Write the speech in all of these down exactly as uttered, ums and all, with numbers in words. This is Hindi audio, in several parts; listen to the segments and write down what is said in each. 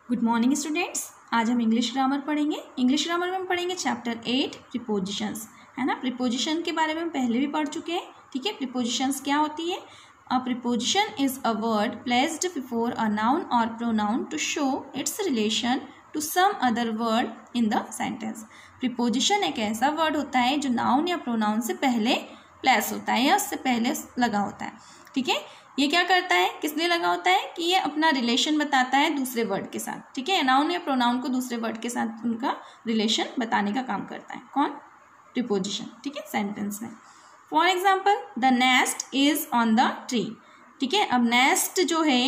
Good morning students. आज हम इंग्लिश ग्रामर पढ़ेंगे। इंग्लिश ग्रामर में हम पढ़ेंगे चैप्टर एट प्रीपोजिशंस, है ना। प्रीपोजिशन के बारे में हम पहले भी पढ़ चुके हैं, ठीक है। प्रीपोजिशंस क्या होती है? A preposition is a word placed before a noun और pronoun to show its relation to some other word in the sentence. Preposition एक ऐसा वर्ड होता है जो नाउन या प्रोनाउन से पहले प्लेस होता है या उससे पहले लगा होता है, ठीक है। ये क्या करता है, किस लिए लगा होता है कि ये अपना रिलेशन बताता है दूसरे वर्ड के साथ, ठीक है। नाउन या प्रोनाउन को दूसरे वर्ड के साथ उनका रिलेशन बताने का काम करता है कौन? प्रीपोजिशन, ठीक है, सेंटेंस में। For example, the nest is on the tree, ठीक है। अब नेस्ट जो है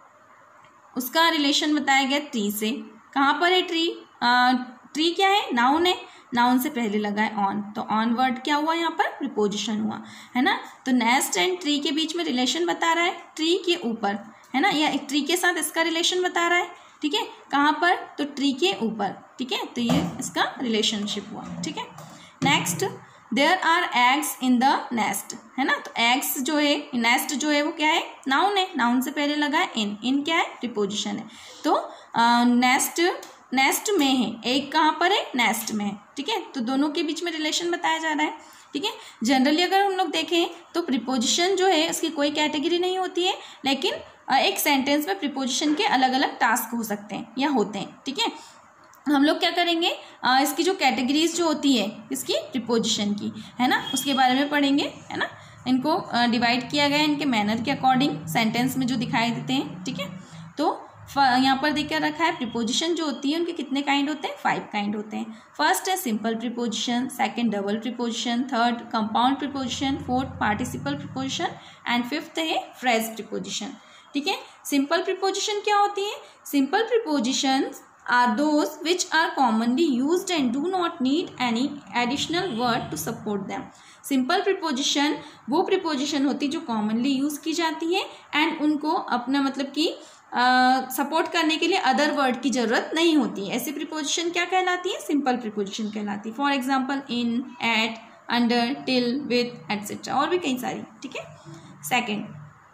उसका रिलेशन बताया गया ट्री से। कहाँ पर है ट्री? ट्री क्या है? नाउन है, नाउन से पहले लगा है ऑन, तो ऑन वर्ड क्या हुआ यहाँ पर? प्रीपोजिशन हुआ, है ना। तो नेस्ट एंड ट्री के बीच में रिलेशन बता रहा है ट्री के ऊपर, है ना, या ट्री के साथ इसका रिलेशन बता रहा है, ठीक है। कहाँ पर? तो ट्री के ऊपर, ठीक है। तो ये इसका रिलेशनशिप हुआ, ठीक है। Next, there are eggs in the nest, है ना। तो एग्स जो है, नेस्ट जो है वो क्या है? नाउन है, नाउन से पहले लगा है इन, इन क्या है? प्रीपोजिशन है। तो नेस्ट नेस्ट में है, एक कहाँ पर है? नेस्ट में है, ठीक है। तो दोनों के बीच में रिलेशन बताया जा रहा है, ठीक है। जनरली अगर हम लोग देखें तो प्रीपोजिशन जो है उसकी कोई कैटेगरी नहीं होती है, लेकिन एक सेंटेंस में प्रीपोजिशन के अलग अलग टास्क हो सकते हैं या होते हैं, ठीक है। हम लोग क्या करेंगे, आ, इसकी जो कैटेगरीज जो होती है इसकी प्रीपोजिशन की, है ना, उसके बारे में पढ़ेंगे, है ना। इनको डिवाइड किया गया है इनके मैनर के अकॉर्डिंग, सेंटेंस में जो दिखाई देते हैं, ठीक है। तो यहाँ पर देखकर रखा है प्रीपोजिशन जो होती है उनके कितने काइंड होते हैं? फाइव काइंड होते हैं। फर्स्ट है simple preposition, second double preposition, third compound preposition, fourth participle preposition and fifth है फ्रेज प्रीपोजिशन, ठीक है। सिंपल प्रीपोजिशन क्या होती है? Simple preposition are those which are commonly used and do not need any additional word to support them. Simple preposition वो प्रीपोजिशन होती है जो कॉमनली यूज की जाती है एंड उनको अपना मतलब कि सपोर्ट uh, करने के लिए अदर वर्ड की जरूरत नहीं होती है। ऐसी प्रीपोजिशन क्या कहलाती है? सिंपल प्रीपोजिशन कहलाती है। For example in, at, under, till, with etcetera, और भी कई सारी, ठीक है। Second,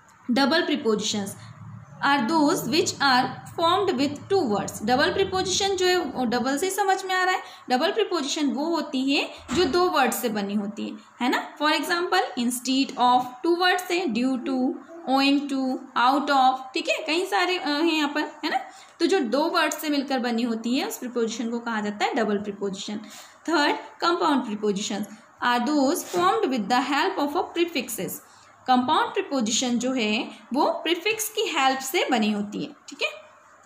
double prepositions are those which are formed with two words. Double preposition जो है वो डबल से समझ में आ रहा है। डबल प्रीपोजिशन वो होती है जो दो वर्ड से बनी होती है, है ना। For example, instead of, two word से, due to, owing to, out of, ठीक है, कई सारे हैं यहाँ पर, है ना। तो जो दो वर्ड से मिलकर बनी होती है उस प्रीपोजिशन को कहा जाता है double preposition. Third, compound preposition are those formed with the help of a prefixes. Compound preposition जो है वो प्रीफिक्स की हेल्प से बनी होती है, ठीक है।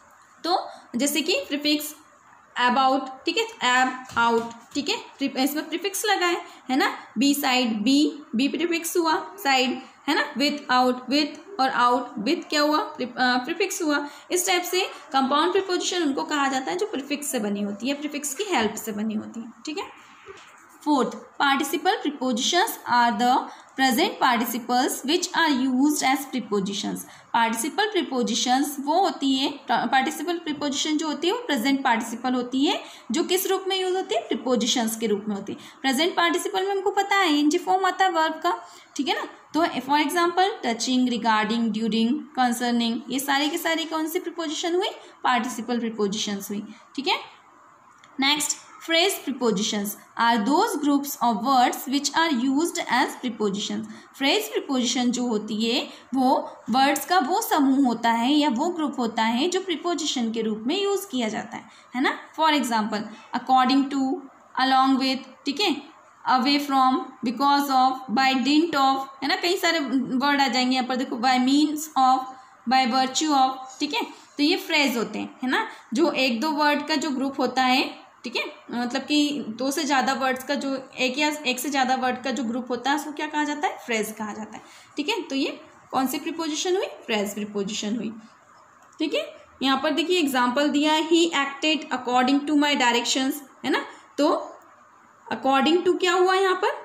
तो जैसे कि प्रीफिक्स अबाउट, ठीक है, एब, आउट, ठीक है, इसमें प्रीफिक्स लगा है, है ना। Be side, be, be prefix हुआ, साइड, है ना। विथ, आउट, विथ और आउट, विथ क्या हुआ? प्रीफिक्स हुआ। इस टाइप से कंपाउंड प्रीपोजिशन उनको कहा जाता है जो प्रीफिक्स से बनी होती है, प्रीफिक्स की हेल्प से बनी होती है, ठीक है। Fourth, participle prepositions are the present participles which are used as prepositions. Participle prepositions वो होती है, पार्टिसिपल प्रीपोजिशन जो होती है वो प्रेजेंट पार्टिसिपल होती है, जो किस रूप में यूज होती है? प्रीपोजिशंस के रूप में होती है। प्रेजेंट पार्टिसिपल में हमको पता है एनजी फॉर्म आता है वर्ब का, ठीक है ना। तो for example, touching, regarding, during, concerning, ये सारी की सारी कौन सी प्रीपोजिशन हुई? पार्टिसिपल प्रीपोजिशंस हुई, ठीक है। Next, phrase prepositions are those groups of words which are used as prepositions. phrase preposition जो होती है वो words का वो समूह होता है या वो ग्रुप होता है जो preposition के रूप में यूज किया जाता है, है ना। for example, according to, along with, ठीक है, away from, because of, by dint of, है ना। कई सारे वर्ड आ जाएंगे यहाँ पर, देखो, by means of, by virtue of, ठीक है। तो ये फ्रेज होते हैं, है ना, जो एक दो वर्ड का जो ग्रुप होता है, ठीक है, मतलब कि दो से ज़्यादा वर्ड्स का जो एक या एक से ज़्यादा वर्ड का जो ग्रुप होता है उसको क्या कहा जाता है? फ्रेज कहा जाता है, ठीक है। तो ये कौन सी प्रीपोजिशन हुई? फ्रेज प्रीपोजिशन हुई, ठीक है। यहाँ पर देखिए एग्जाम्पल दिया है, he acted according to my directions, है ना। तो अकॉर्डिंग टू क्या हुआ यहाँ पर?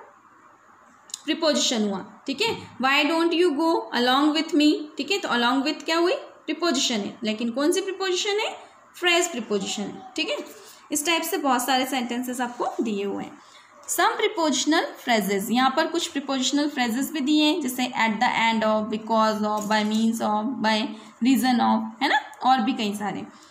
प्रीपोजिशन हुआ, ठीक है। Why don't you go along with me, ठीक है। तो अलॉन्ग विथ क्या हुई? प्रीपोजिशन है, लेकिन कौन सी प्रीपोजिशन है? फ्रेज प्रीपोजिशन है, ठीक है। इस टाइप से बहुत सारे सेंटेंसेस आपको दिए हुए हैं। सम प्रीपोजिशनल फ्रेजेस, यहाँ पर कुछ प्रीपोजिशनल फ्रेजेस भी दिए हैं, जैसे at the end of, because of, by means of, by reason of, है ना, और भी कई सारे।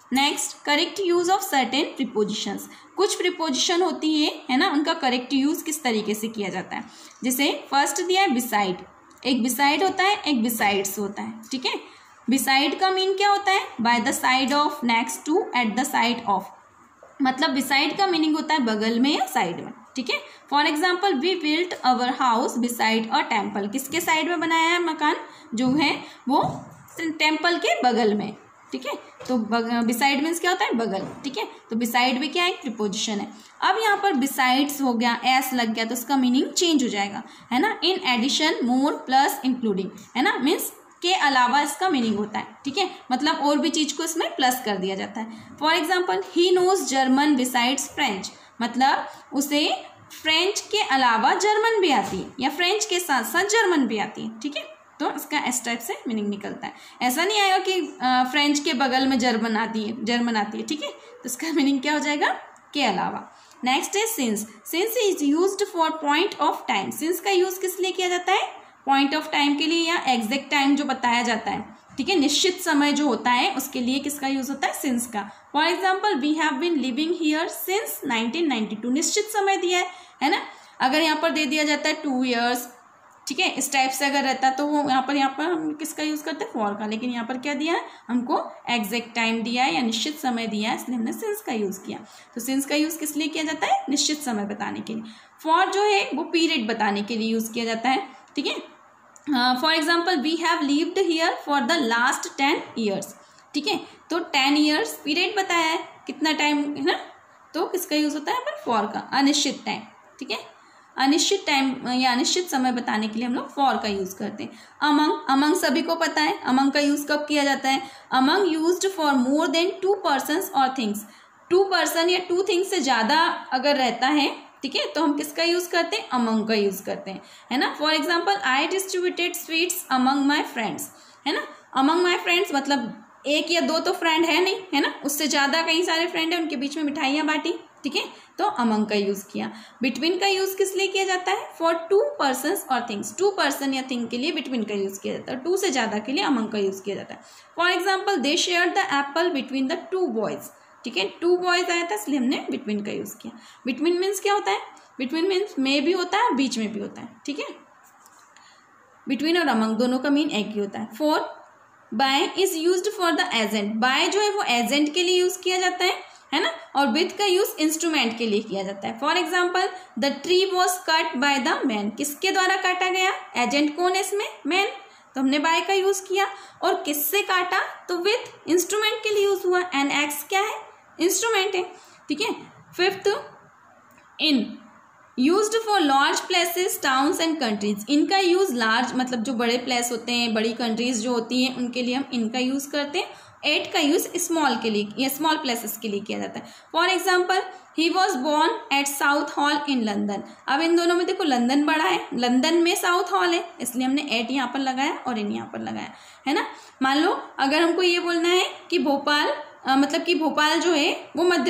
Next, correct use of certain prepositions. कुछ प्रीपोजिशन होती है है ना, उनका करेक्ट यूज किस तरीके से किया जाता है। जैसे फर्स्ट दिया है बिसाइड, एक बिसाइड होता है, एक बिसाइड्स होता है, ठीक है। बिसाइड का मीन क्या होता है, by the side of, next to, at the side of, मतलब बिसाइड का मीनिंग होता है बगल में या साइड में, ठीक है। For example, we built our house beside a temple, किसके साइड में बनाया है मकान, जो है वो टेम्पल के बगल में, ठीक है। तो बिसाइड मीन्स क्या होता है, बगल, ठीक है। तो बिसाइड भी क्या है, प्रीपोजिशन है। अब यहाँ पर बिसाइड्स हो गया, एस लग गया, तो उसका मीनिंग चेंज हो जाएगा, है ना। In addition, more, plus, including, है ना, मीन्स के अलावा इसका मीनिंग होता है, ठीक है। मतलब और भी चीज को इसमें प्लस कर दिया जाता है। For example, he knows German besides French, मतलब उसे फ्रेंच के अलावा जर्मन भी आती है, या फ्रेंच के साथ साथ जर्मन भी आती है, ठीक है। तो इसका इस टाइप से मीनिंग निकलता है। ऐसा नहीं आएगा कि फ्रेंच के बगल में जर्मन आती है, जर्मन आती है, ठीक है। तो इसका मीनिंग क्या हो जाएगा, के अलावा। नेक्स्ट है since. Since is used for point of time. Since का यूज किस लिए किया जाता है, पॉइंट ऑफ टाइम के लिए, या एग्जैक्ट टाइम जो बताया जाता है, ठीक है, निश्चित समय जो होता है उसके लिए किसका यूज होता है, सिंस का। For example, we have been living here since nineteen ninety two, निश्चित समय दिया है, है ना। अगर यहाँ पर दे दिया जाता है टू ईयर्स, ठीक है, इस टाइप से अगर रहता तो वो यहाँ पर यहाँ पर हम किसका यूज करते हैं, फॉर का। लेकिन यहाँ पर क्या दिया है, हमको एग्जैक्ट टाइम दिया है या निश्चित समय दिया है, इसलिए हमने सिंस का यूज किया। तो सिंस का यूज किस लिए किया जाता है, निश्चित समय बताने के लिए। फॉर जो है वो पीरियड बताने के लिए यूज किया जाता है, ठीक है। For example, we have lived here for the last ten years, ठीक है। तो टेन ईयर्स पीरियड बताया है, कितना टाइम है ना, तो किसका यूज होता है पर फॉर का, अनिश्चित टाइम, ठीक है। अनिश्चित टाइम या अनिश्चित समय बताने के लिए हम लोग फॉर का यूज करते हैं। अमंग, अमंग सभी को पता है, अमंग का यूज कब किया जाता है, among used for more than two persons और थिंग्स। टू पर्सन या टू थिंग्स से ज्यादा अगर रहता है, ठीक है, तो हम किसका यूज करते हैं, अमंग का यूज करते हैं, है ना। For example, I distributed sweets among my friends, है ना। अमंग माई फ्रेंड्स मतलब एक या दो तो फ्रेंड है नहीं, है ना, उससे ज्यादा कई सारे फ्रेंड है, उनके बीच में मिठाइयाँ बांटी, ठीक है, तो अमंग का यूज किया। बिटवीन का यूज किस लिए किया जाता है, फॉर टू पर्सन्स और थिंग्स। टू पर्सन या थिंग के लिए बिटवीन का यूज किया जाता है, टू से ज्यादा के लिए अमंग का यूज किया जाता है। For example, they share the apple between the two boys, ठीक है, टू बॉयज आया था इसलिए हमने बिटवीन का यूज किया। बिटवीन मीन्स क्या होता है, बिटवीन मीन्स में भी होता है, बीच में भी होता है, ठीक है। बिटवीन और अमंग दोनों का मीन एक ही होता है। Four, by is used for the agent. By जो है वो एजेंट के लिए यूज किया जाता है, है ना, और विथ का यूज इंस्ट्रूमेंट के लिए किया जाता है। For example, the tree was cut by the man, किसके द्वारा काटा गया, एजेंट कौन है इसमें, मैन, तो हमने बाय का यूज किया। और किससे काटा, तो विथ इंस्ट्रूमेंट के लिए यूज हुआ, एन एक्स क्या है, इंस्ट्रूमेंट है, ठीक है। Fifth, in used for large places, towns and countries. इनका यूज लार्ज मतलब जो बड़े प्लेस होते हैं, बड़ी कंट्रीज जो होती हैं, उनके लिए हम इनका यूज करते हैं। एट का यूज स्मॉल के लिए या स्मॉल प्लेसेस के लिए किया जाता है। For example, he was born at Southall in London. अब इन दोनों में देखो लंदन बड़ा है, लंदन में साउथ हॉल है, इसलिए हमने एट यहाँ पर लगाया और इन यहाँ पर लगाया, है ना। मान लो अगर हमको ये बोलना है कि भोपाल आ, मतलब कि भोपाल जो है वो मध्य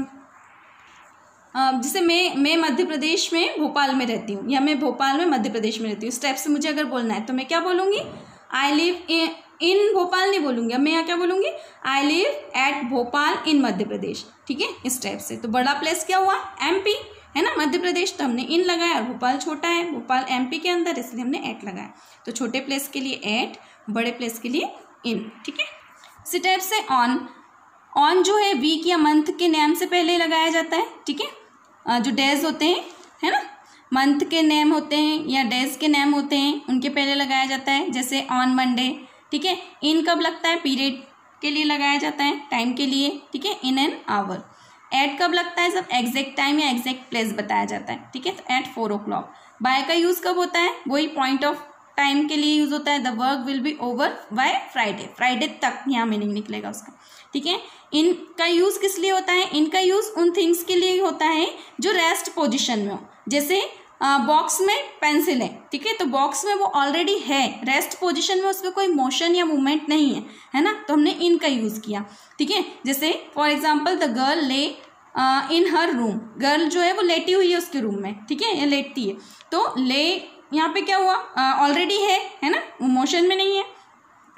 जैसे मैं मैं मध्य प्रदेश में भोपाल में रहती हूँ, या मैं भोपाल में मध्य प्रदेश में रहती हूँ, इस टाइप से मुझे अगर बोलना है तो मैं क्या बोलूँगी, आई लिव इन इन भोपाल नहीं बोलूँगी, अब मैं यहाँ क्या बोलूँगी, I live at Bhopal in Madhya Pradesh, ठीक है, इस टाइप से। तो बड़ा प्लेस क्या हुआ, एमपी, है ना, मध्य प्रदेश, तो हमने इन लगाया, और भोपाल छोटा है, भोपाल एमपी के अंदर, इसलिए हमने एट लगाया। तो छोटे प्लेस के लिए एट, बड़े प्लेस के लिए इन, ठीक है। इसी टाइप से ऑन, ऑन जो है वीक या मंथ के नेम से पहले लगाया जाता है, ठीक है। जो डेज होते हैं, है ना, मंथ के नेम होते हैं या डेज के नेम होते हैं, उनके पहले लगाया जाता है, जैसे ऑन मंडे, ठीक है। इन कब लगता है, पीरियड के लिए लगाया जाता है, टाइम के लिए, ठीक है, इन एन आवर। एट कब लगता है, सब एग्जैक्ट टाइम या एग्जैक्ट प्लेस बताया जाता है, ठीक है, तो at four o'clock. By का यूज कब होता है, वही पॉइंट ऑफ टाइम के लिए यूज होता है, the work will be over by Friday, Friday तक यहाँ मीनिंग निकलेगा उसका, ठीक है। इनका यूज किस लिए होता है, इनका यूज उन थिंग्स के लिए होता है जो रेस्ट पोजीशन में हो, जैसे बॉक्स में पेंसिल है, ठीक है, तो बॉक्स में वो ऑलरेडी है, रेस्ट पोजीशन में, उसमें कोई मोशन या मूवमेंट नहीं है, है ना, तो हमने इनका यूज किया, ठीक है। जैसे फॉर एग्जाम्पल, द गर्ल ले इन हर रूम, गर्ल जो है वो लेटी हुई है उसके रूम में, ठीक है, या लेटती है, तो ले यहाँ पे क्या हुआ, ऑलरेडी uh, है है ना, वो मोशन में नहीं है,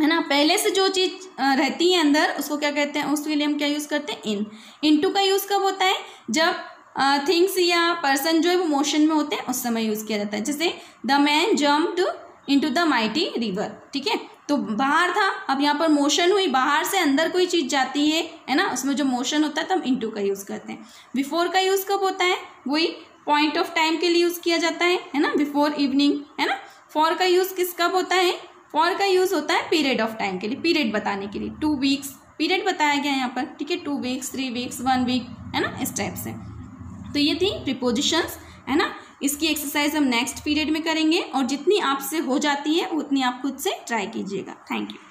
है ना, पहले से जो चीज रहती है अंदर उसको क्या कहते हैं, उसके लिए हम क्या यूज करते हैं, इन। इनटू का यूज कब होता है, जब थिंग्स या पर्सन जो है वो मोशन में होते हैं उस समय यूज किया जाता है। जैसे the man jumped into the mighty river, ठीक है, तो बाहर था, अब यहाँ पर मोशन हुई, बाहर से अंदर कोई चीज जाती है है ना, उसमें जो मोशन होता है तो हम इनटू का यूज करते हैं। बिफोर का यूज कब होता है, वही पॉइंट ऑफ टाइम के लिए यूज किया जाता है है ना, बिफोर इवनिंग, है ना। फॉर का यूज किस कब होता है, फॉर का यूज होता है पीरियड ऑफ टाइम के लिए, पीरियड बताने के लिए, टू वीक्स पीरियड बताया गया है यहाँ पर, ठीक है, two weeks, three weeks, one week, है ना, इस टाइप से। तो ये थी प्रीपोजिशंस, है ना। इसकी एक्सरसाइज हम नेक्स्ट पीरियड में करेंगे और जितनी आपसे हो जाती है उतनी आप खुद से ट्राई कीजिएगा। Thank you.